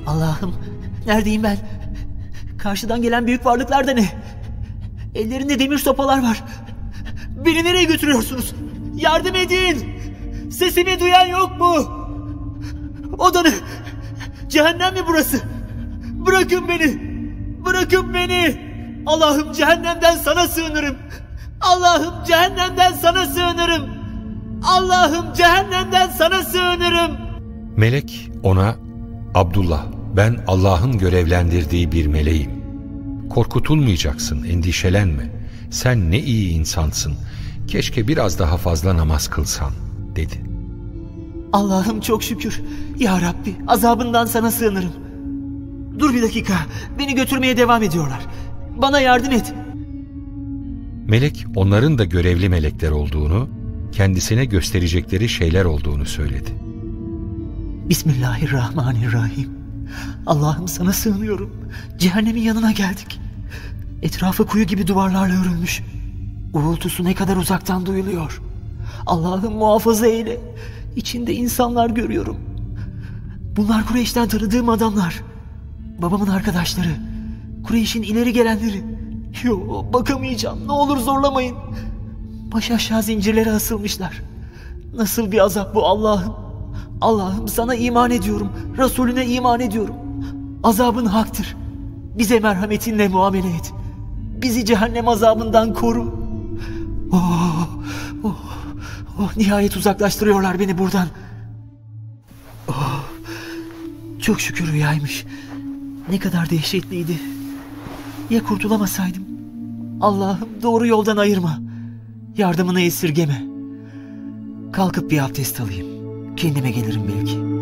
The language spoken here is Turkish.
Allah'ım, neredeyim ben? Karşıdan gelen büyük varlıklar da ne? Ellerinde demir sopalar var. Beni nereye götürüyorsunuz? Yardım edin! Sesimi duyan yok mu? O da ne? Cehennem mi burası? Bırakın beni! Bırakın beni! Allah'ım, cehennemden sana sığınırım! Allah'ım, cehennemden sana sığınırım! Allah'ım, cehennemden sana sığınırım! Melek ona, Abdullah, ben Allah'ın görevlendirdiği bir meleğim. Korkutulmayacaksın, endişelenme. Sen ne iyi insansın. Keşke biraz daha fazla namaz kılsan, dedi. Allah'ım, çok şükür. Ya Rabbi, azabından sana sığınırım. Dur bir dakika, beni götürmeye devam ediyorlar. Bana yardım et. Melek onların da görevli melekler olduğunu, kendisine gösterecekleri şeyler olduğunu söyledi. Bismillahirrahmanirrahim. Allah'ım, sana sığınıyorum. Cehennemin yanına geldik. Etrafı kuyu gibi duvarlarla örülmüş. Uğultusu ne kadar uzaktan duyuluyor. Allah'ım, muhafaza eyle. İçinde insanlar görüyorum. Bunlar Kureyş'ten tanıdığım adamlar. Babamın arkadaşları. Kureyş'in ileri gelenleri. Yo, bakamayacağım. Ne olur zorlamayın. Baş aşağı zincirlere asılmışlar. Nasıl bir azap bu Allah'ım. Allah'ım, sana iman ediyorum. Resulüne iman ediyorum. Azabın haktır. Bize merhametinle muamele et. Bizi cehennem azabından koru. Nihayet uzaklaştırıyorlar beni buradan. Çok şükür rüyaymış. Ne kadar dehşetliydi. Ya kurtulamasaydım? Allah'ım, doğru yoldan ayırma. Yardımını esirgeme. Kalkıp bir abdest alayım. Kendime gelirim belki.